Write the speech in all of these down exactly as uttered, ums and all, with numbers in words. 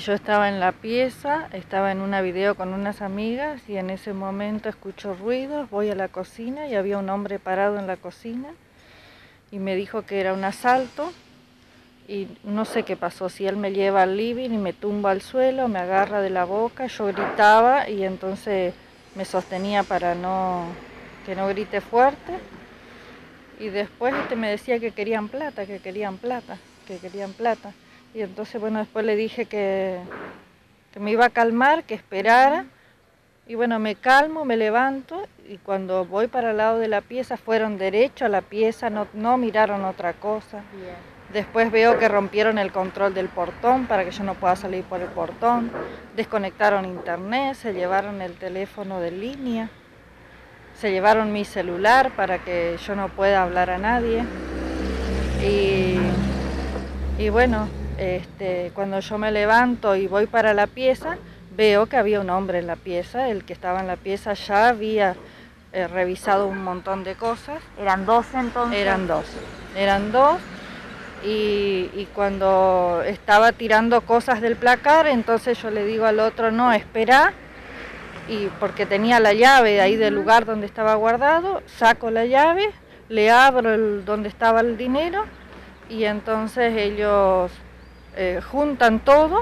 Yo estaba en la pieza, estaba en una video con unas amigas y en ese momento escucho ruidos, voy a la cocina y había un hombre parado en la cocina y me dijo que era un asalto y no sé qué pasó, si él me lleva al living y me tumba al suelo, me agarra de la boca, yo gritaba y entonces me sostenía para no, que no grite fuerte y después este me decía que querían plata, que querían plata, que querían plata. Y entonces, bueno, después le dije que, que me iba a calmar, que esperara. Y bueno, me calmo, me levanto y cuando voy para el lado de la pieza, fueron derecho a la pieza, no, no miraron otra cosa. Bien. Después veo que rompieron el control del portón para que yo no pueda salir por el portón. Desconectaron internet, se llevaron el teléfono de línea. Se llevaron mi celular para que yo no pueda hablar a nadie. Y, y bueno... Este, cuando yo me levanto y voy para la pieza, veo que había un hombre en la pieza, el que estaba en la pieza ya había eh, revisado un montón de cosas. ¿Eran dos entonces? Eran dos, eran dos y, y cuando estaba tirando cosas del placar, entonces yo le digo al otro, no, espera, y porque tenía la llave ahí del lugar donde estaba guardado, saco la llave, le abro el, donde estaba el dinero y entonces ellos... Eh, juntan todo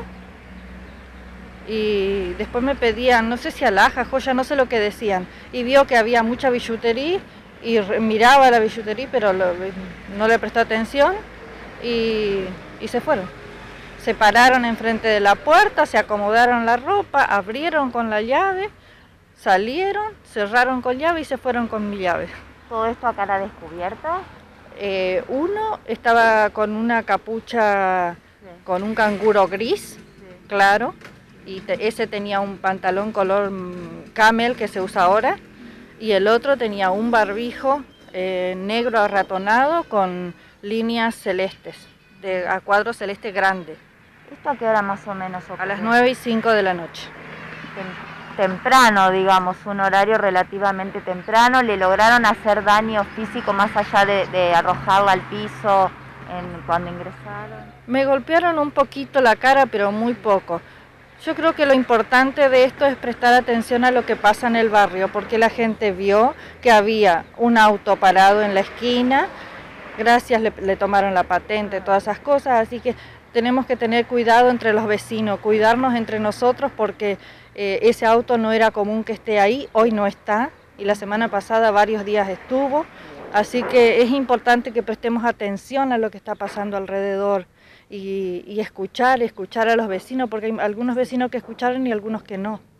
y después me pedían, no sé si alhajas, joya, no sé lo que decían, y vio que había mucha billutería y miraba la billutería pero lo, no le prestó atención y, y se fueron. Se pararon enfrente de la puerta, se acomodaron la ropa, abrieron con la llave, salieron, cerraron con llave y se fueron con mi llave. ¿Todo esto a cara descubierta? Eh, uno estaba con una capucha... con un canguro gris, sí. Claro, y te, ese tenía un pantalón color camel que se usa ahora, y el otro tenía un barbijo eh, negro arratonado con líneas celestes, de, a cuadro celeste grande. ¿Esto a qué hora más o menos ocurrió? A las nueve y cinco de la noche. Tem temprano, digamos, un horario relativamente temprano. ¿Le lograron hacer daño físico más allá de, de arrojarla al piso en, cuando ingresaron? Me golpearon un poquito la cara, pero muy poco. Yo creo que lo importante de esto es prestar atención a lo que pasa en el barrio, porque la gente vio que había un auto parado en la esquina, gracias le, le tomaron la patente, todas esas cosas, así que tenemos que tener cuidado entre los vecinos, cuidarnos entre nosotros porque eh, ese auto no era común que esté ahí, hoy no está, y la semana pasada varios días estuvo, así que es importante que prestemos atención a lo que está pasando alrededor. Y, y escuchar, escuchar a los vecinos, porque hay algunos vecinos que escucharon y algunos que no.